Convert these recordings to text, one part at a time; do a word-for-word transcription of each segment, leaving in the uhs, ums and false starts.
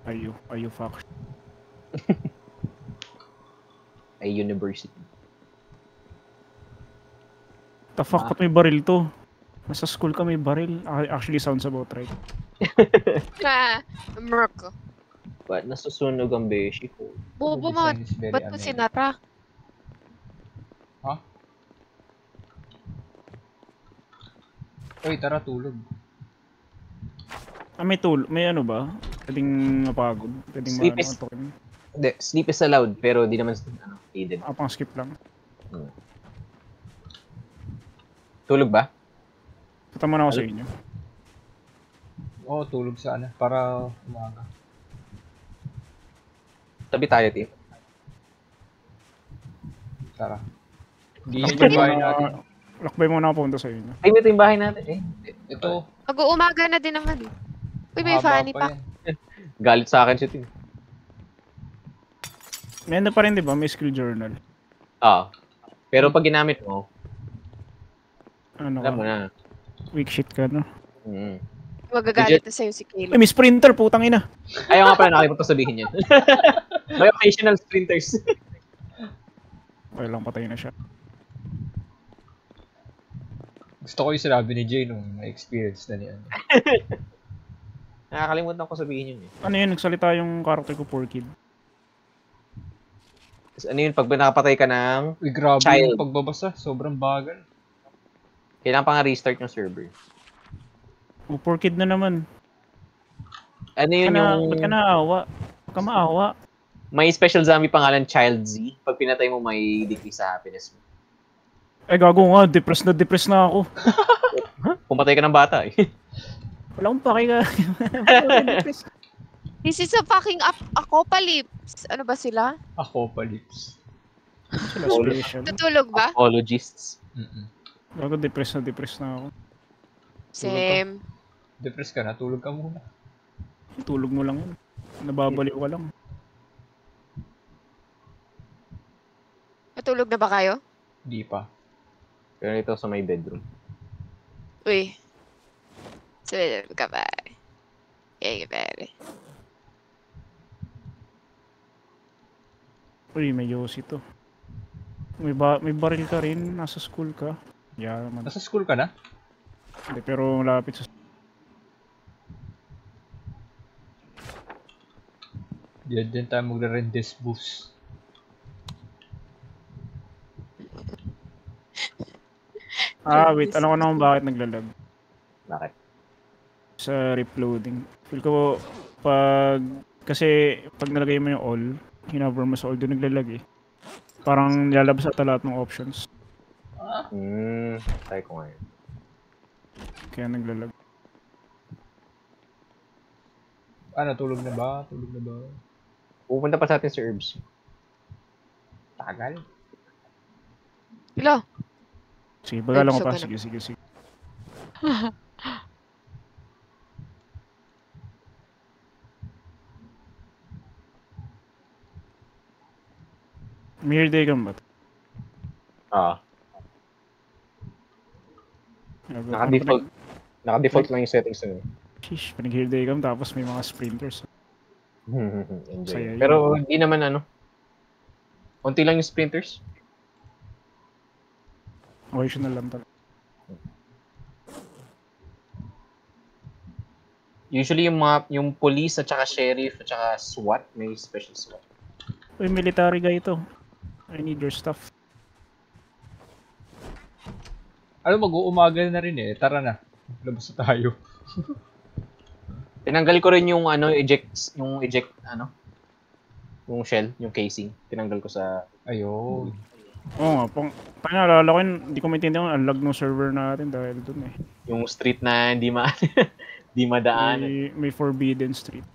Are you? Are you fuck? Ay university. The fuck, ba't may baril to? Nasa school ka may baril. Actually, sounds about right. Ah, Merc. Ba't nasusunog ang beshi ko? Bobo mo. Ba't mo sinara? Ha? Uy, tara tulog. Ah, may tool. May ano ba? Pwedeng mapagod. Pwedeng Sleep maano is... antokin. Hindi, sleep is allowed, pero di naman ano, needed. Ah, pang skip lang. Hmm. Tulog ba? Punta muna ako sa inyo. Oo, oh, tulog sana. Para umaga. Tabi tayo, team. Tara. Hindi Lakbay yung bahay muna, natin. lakbay muna ako punta sa inyo. Ay, ito yung bahay natin. Eh, ito. Mag-uumaga na din naman eh. Uy, may Mahaba funny pa pa. yan. galit sa akin siya, team. May ano pa rin, di ba? May skill journal. Ah. Pero pag ginamit mo, Ano alam ka? mo na. Weak shit ka, no? Mm. Magagalit na sa'yo si Ay, Caleb. may sprinter, putang ina. Ayaw nga pala nakalimutan sabihin yan. May occasional sprinters. Okay lang, patay na siya. Gusto ko yung sinabi ni Jay nung na-experience na niya. Nakakalimutan ko sabihin yun eh. Ano yun, nagsalita yung character ko, poor kid. Ano yun, pag nakapatay ka ng Uy, grabe child, yung pagbabasa. Sobrang bagal. kailangan pa nga restart yung server. Oh, poor kid na naman. Ano yun Ba't ka na, yung... ba't ka naawa? Ba't ka maawa? May special zombie pangalan Child Z. Pag pinatay mo, may decrease sa happiness mo. Eh, gago nga, depressed na depressed na ako. Pumatay ka ng bata eh. Wala akong paki ka. This is a fucking ap- apocalypse. Ano ba sila? Apocalypse. Sila special. Tutulog ba? Apologists. Mm-mm. Gago, depressed na depressed na ako. Same. Depressed ka na, tulog ka muna. Tulog mo lang yun. Nababaliw ka lang. Natulog na ba kayo? Di pa. Pero ito sa may bedroom. Uy. Tulog ka ba? Okay, baby. Uy, may yosi to. May, ba may baril ka rin, nasa school ka. Yeah, man. Nasa school ka na? Hindi, pero malapit sa... Diyan din tayo magre-rendez boost. Ah, wait. Alam ko naman bakit naglalag. Bakit? Sa reloading. Feel ko, pag... Kasi, pag nalagay mo yung all, hinover mo sa all, doon naglalag eh. Parang nilalabas ata lahat ng options. Hmm, try ko ngayon. Kaya naglalag. Ano, tulog na ba? Tulog na ba? Pupunta pa sa atin si Earvs. Tagal. Hello? Sige, bagalan ko Episode pa. na. Sige, sige, sige. Mere day ka ba? Ah, naka-default. Naka-default lang yung settings na yun. Sheesh, pinag-here day cam tapos may mga sprinters. Enjoy. Saya yun. Pero hindi naman ano. Unti lang yung sprinters. Occasional lang talaga. Usually yung mga yung police at saka sheriff at saka SWAT, may special SWAT. Uy, military guy ito. I need your stuff. Ano, mag-uumaga na rin eh. Tara na. Labas na tayo. Tinanggal ko rin yung ano, eject yung eject ano, yung shell, yung casing. Tinanggal ko sa Ayun. Oo nga, pang, pang naalala ko yun, hindi ko maintindihan ang lag ng server natin dahil dun eh. yung street na hindi ma hindi madaan. May, may forbidden street.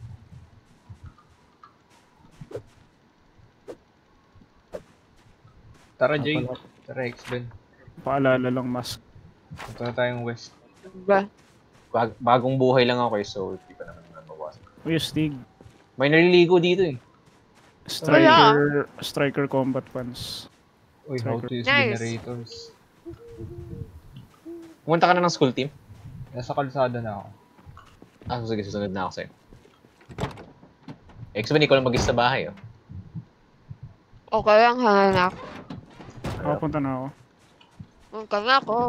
Tara, Jay. Pala- Tara, Xven. Paalala lang, mask. Punta na tayong west. Ba? Bag, bagong buhay lang ako eh, so hindi pa naman nabawasan. Uy, Stig. May naliligo dito eh. Striker, striker combat pants. Uy, how to use Nice. generators. Pumunta ka na ng school team? Nasa kalsada na ako. Ah, sige, susunod na ako sa'yo. Xven, ikaw lang mag-isa sa bahay, oh. Okay lang, hangal na ako. Nakapunta na ako. Okay nga ako.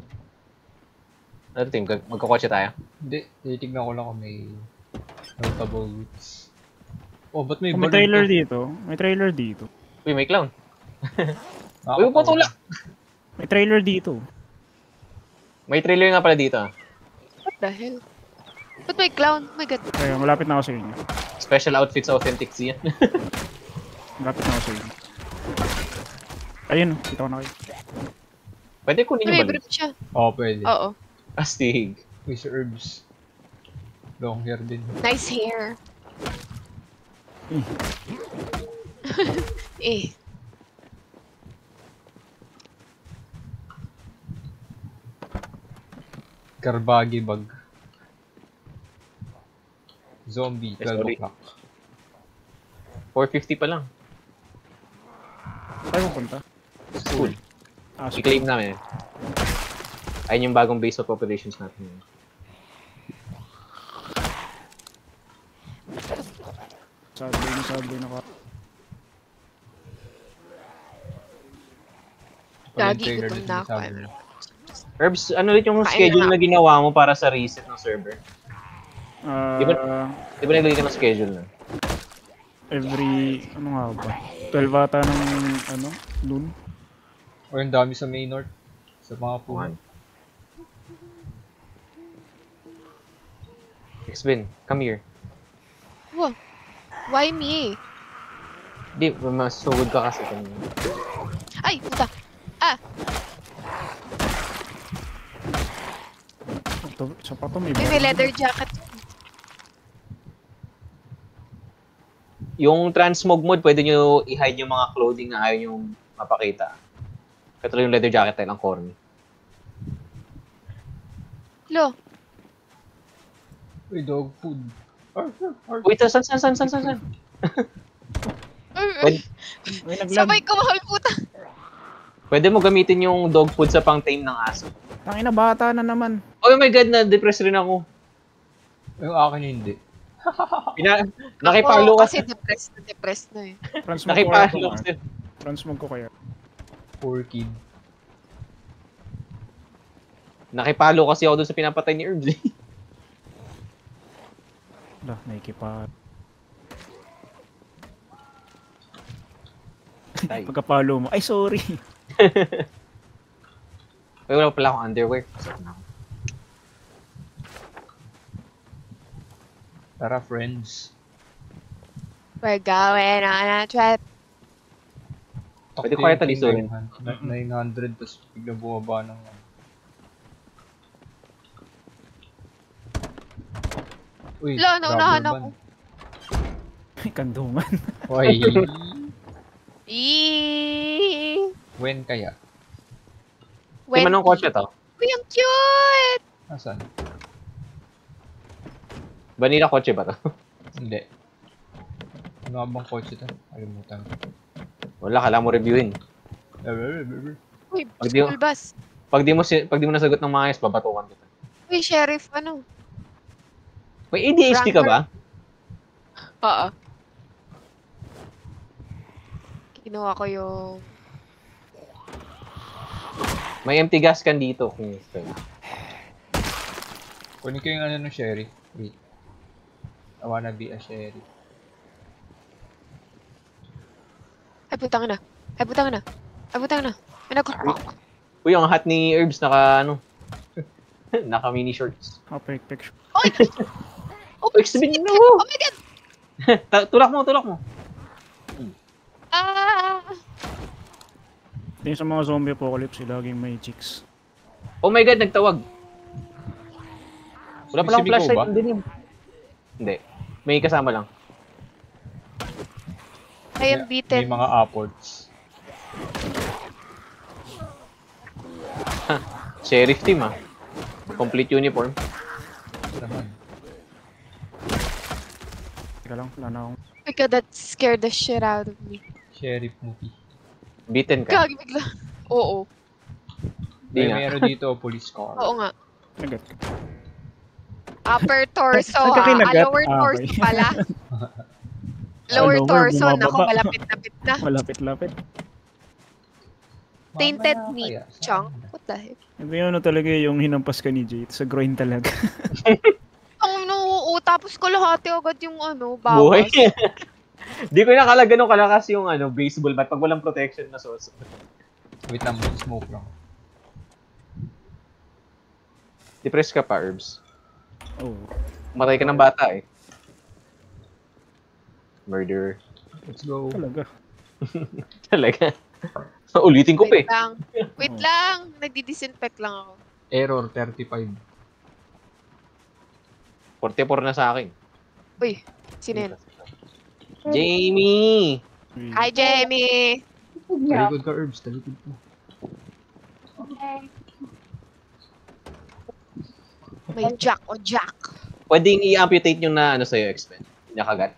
Ano team? Mag- Magkakotse tayo? Hindi, titignan ko lang kung may notable routes. Oh, ba't may Kung may bar trailer dito? dito, may trailer dito. Uy, may clown. Ah, Uy, putulak! May trailer dito. May trailer nga pala dito, ah. What the hell? Ba't may clown? Oh my god. Kaya malapit na ako sa inyo. Special outfits authentic siya. Malapit na ako sa inyo. Ayun, kita ko na kayo. Pwede kunin May yung balik. brief siya. Oo, pwede. Oo. Astig. Uy, si Earvs. Long hair din. Nice hair. eh. Karbagi bag. Zombie, Eh, twelve sorry. o'clock. four fifty pa lang. Saan pupunta? School. Ah, so, I-claim namin. Ayun yung bagong base of operations natin. subway na subway na ka. Pala yung Lagi trailer gutom dito na sa ako. sabi mo. Herbs, ano ulit yung Kain schedule na. na ginawa mo para sa reset ng server? Ah, Di Di ba naglagay ka ng schedule na? every, ano nga ba? twelve ata ng, ano, noon. O yung dami sa main north. Sa mga puhan. Xven, come here. Wow. Why me? Di, mas sugod ka kasi kanina. Ay, puta. Ah, Ito, isa pa to, may may, may leather jacket. Yung transmog mode, pwede nyo i-hide yung mga clothing na ayaw yung mapakita. Katulad yung leather jacket tayo lang corny. Lo. Uy, dog food. Arr, arr, arr. Wait, san, san, san, san, san, san? Pwede, May naglag. Sabay ko mahal puta. pwede mo gamitin yung dog food sa pang-tame ng aso. Tangina, bata na naman. Oh my god, na-depress rin ako. Yung akin hindi. Pina, nakipalo Ako, kasi. kasi depressed na depressed na eh. Transmog ko kaya Nakipalo to, kasi. Mark. Transmog ko kaya. Poor kid. Nakipalo kasi ako dun sa pinapatay ni Earvs. Lah, naikipa. Tay. Pagkapalo mo. Ay, sorry. Ay, wala pala akong underwear. Tara, friends. We're going on a trip. Pwede ko kaya talisurin. nine hundred, tapos bigla bumaba ng... Uy, Lo, naunahan rubber ako. Ay, kandungan. band. Uy, Eee. when kaya? Di man ng kotse to. Uy, ang cute! Asan? Vanilla kotse ba to? Hindi. Ano nga bang kotse to? Kalimutan. Wala, kailangan mo reviewin. Uy, Pag di- school bus. Pag di mo si- pag di mo nasagot ng mga ayos, babatukan kita. Uy, sheriff, ano? May A D H D ka ba? Oo. Kinuha ko yung... May empty gas can dito kung gusto. Kunin ko yung ano ng sherry. Wait. I wanna be a sherry. Ay, putang na. Ay, putang na. Ay, putang na. Ay, nako. Uy, ang hot ni Earvs naka ano. Naka mini shorts. Ah, pic picture. Oy! Oh, Xven, no! Oh my god! Ta- tulak mo, tulak mo. Ah! Ito yung sa mga zombie apocalypse, laging may chicks. Oh my god, nagtawag. Wala pala akong Specific flashlight ba? ng dilim. Hindi. May kasama lang. I am May beaten. mga apports. Sheriff team ah. Complete uniform. Naman. Teka lang, wala na akong... Oh my god, that scared the shit out of me. Sheriff movie. Beaten ka. Gagi bigla. Oo. Di May nga. meron dito, police car. Oo nga. Nagat ka. Upper torso Saan ka ha. kinagat? Ah, lower Ah, torso okay. pala. Lower lower, torso, bumababa. nako, malapit-lapit na. Malapit-lapit. Tainted Mamaya meat kaya, saan chunk. na? What the heck? Yung ano talaga yung hinampas ka ni Jade. Sa groin talaga. Ang no, tapos kalahati agad yung ano, Buhay. bawas. Di ko nakala ganun kalakas yung ano, baseball bat pag walang protection na sauce. Wait lang, smoke lang. Depressed ka pa, Earvs. Oh. Matay ka ng bata eh. Murderer. Let's go. Talaga. Talaga. Ulitin ko pa eh. Wait lang. Wait Oh. lang. Nagdi-disinfect lang ako. Error thirty-five. forty-four na sa akin. Uy, sino yun? Jamie! Hi, Jamie! Talikod ka, Earvs. Talikod ka. May jack o jack. Pwedeng i-amputate nyo na ano sa'yo, Xven. Nakagat.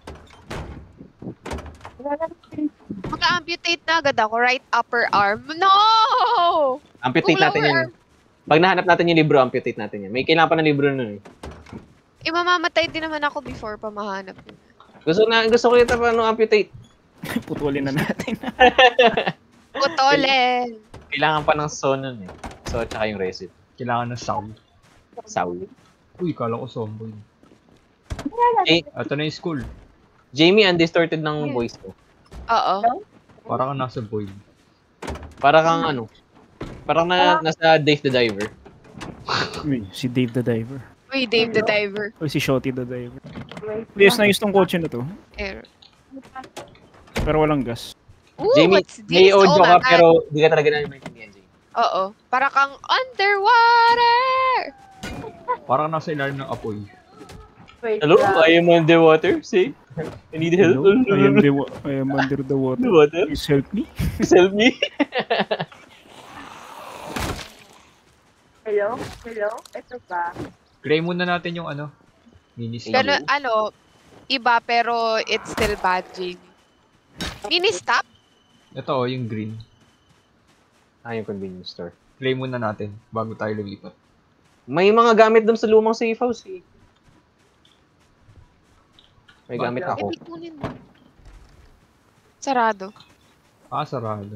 Maka-amputate na agad ako. Right upper arm. No! Amputate Kung natin lower yan. arm- Pag nahanap natin yung libro, amputate natin yan. May kailangan pa ng libro nun eh. Eh, mamamatay din naman ako before pa mahanap. yun. Gusto na gusto ko yung paano amputate. Putulin na natin. Putolin! Kailangan pa ng saw nun eh. Saw tsaka yung resin. Kailangan ng sound. Saw. Uy, kala ko Zomboid. Eh, Ito na yung school. Jamie, undistorted ng voice mo. Oo. Para ka nasa void. Para kang ano, parang na, nasa Dave the Diver. Uy, si Dave the Diver. Uy, Dave the Diver. O si Shotty the Diver. Yes, na tong kotse na to. Error. Pero walang gas. Ooh, Jamie, what's this? may audio Oh ka my God. pero di ka talaga namin maintindihan, Jamie. Oo. Para kang underwater! Para ka nasa ilalim ng apoy. Hello, I am underwater. See? I need help. Hello? I am, the wa- I am under the water. Underwater. Please help me. Please help me. Hello? Hello? Ito ba? Gray muna natin yung ano. Mini stop. Gano, ano, iba pero it's still bad, Jamie. Mini stop? Ito oh, yung green. Ah, yung convenience store. Play muna natin bago tayo lumipat. May mga gamit doon sa lumang safe house eh. May gamit ako. Hindi kunin mo. Sarado. Ah, sarado.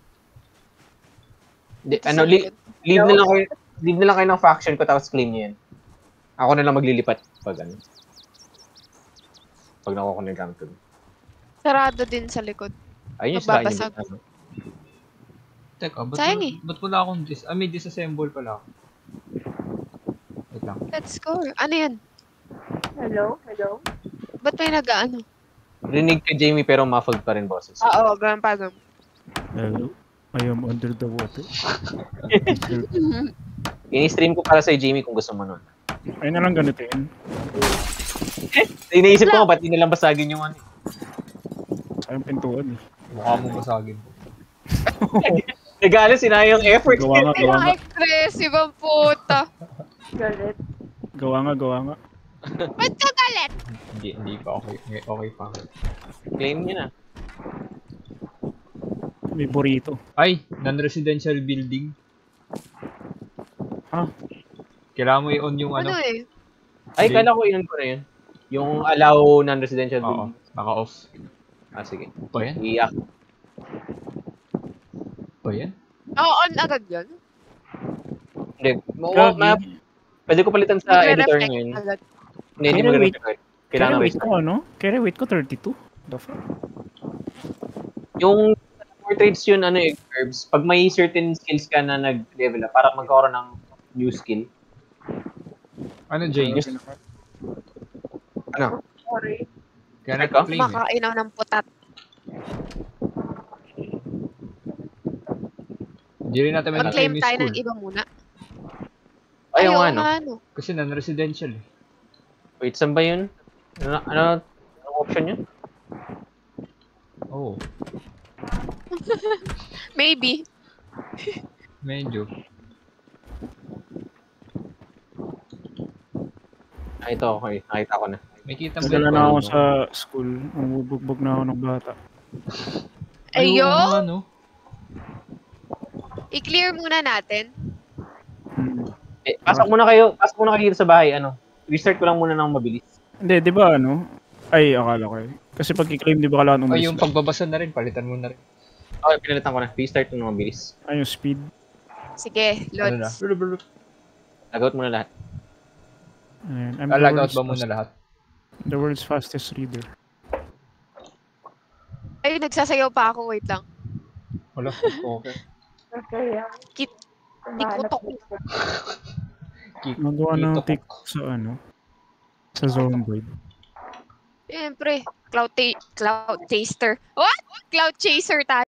Di, ano, li, leave na lang kayo, leave na lang kayo ng faction ko tapos claim niyo yan. Ako na lang maglilipat pag ano. Pag nakuha ko na yung gamit ko. Sarado din sa likod. Ayun yung sa akin. Magbabasag. Ano. Teka, ba't, Sayang wala- eh. ba't wala akong dis... Ah, may disassemble pala ako. Wait lang. Let's go. Ano yan? Hello? Hello? Ba't may nag-ano? Rinig ka, Jamie, pero muffled pa rin boses. Oo, ganun pa ganun. Hello? I am under the water. Ini-stream ko para sa Jamie kung gusto mo nun. Ay na lang ganitin. Iniisip ko nga, ba't di nilang basagin yung ano? Sayang pintuan eh. Mukha mo basagin. Nagala, sinayang effort. Gawa nga, gawa nga. Aggressive ang puta. Galit? Gawa nga, gawa nga. Ba't ka galit? Hindi, hindi pa okay. Okay, okay pa. Claim niya na. May burrito. Ay, non-residential building. Ah, Kailangan mo i-on yung Ano ano. eh? Ay, Hindi. kala ko yun ko na yun. Yung allow non-residential Oo, building. naka-off. Ah, sige. Pa yan? Iyak. Pa yan? Oo, on agad yun. Hindi. Ma- Gagi. ma- pwede ko palitan sa editor Magre-reflect ngayon. agad. Hindi, hindi Kaya mag-reflect. Kailangan Kailangan weight wait. ko ano? Kaya weight ko thirty-two. The fuck? Yung portraits yun, ano eh, Earvs. Pag may certain skills ka na nag-level up, para magkaroon ng new skill. Ano, James? Ano? Sorry. Kaya Ikaw? nag-claim eh. Kumakainaw ng putat. Hindi rin natin may Mag-claim na-claim tayo yung ng school. iba muna. Ayaw nga, oo no? nga, no. Kasi non-residential eh. Wait, saan ba yun? Ano, ano, ano option yun? Oo. Oh, Maybe. medyo. Ah, ito, okay. Nakita ko na. May kita Nadala ba na ako yun? sa school. Umubugbog na ako ng bata. Ay, oo Ayo! nga, no? I-clear muna natin. Hmm. Eh, pasok muna kayo, pasok muna kayo dito sa bahay, ano. Restart ko lang muna ng mabilis. Hindi, di ba ano? Ay, akala ko eh. Kasi pag i-claim, di ba kailangan O umalis yung lang? pagbabasa na rin, palitan mo na rin. Okay, pinalitan ko na. Restart ng mga bilis. Ay, yung speed. Sige, Ano na? Lods. Lagout mo na lahat. Ayan. I'm the Alagout world's ba muna fast- lahat? The world's fastest reader. Ay, nagsasayaw pa ako. Wait lang. Wala, okay. Okay, yan. Kit, Tumahanap Tikutok. dito. Magawa ng Kito ko. TikTok sa ano? Sa Zomboid. Siyempre, cloud, ta- cloud taster. What? Cloud chaser tayo.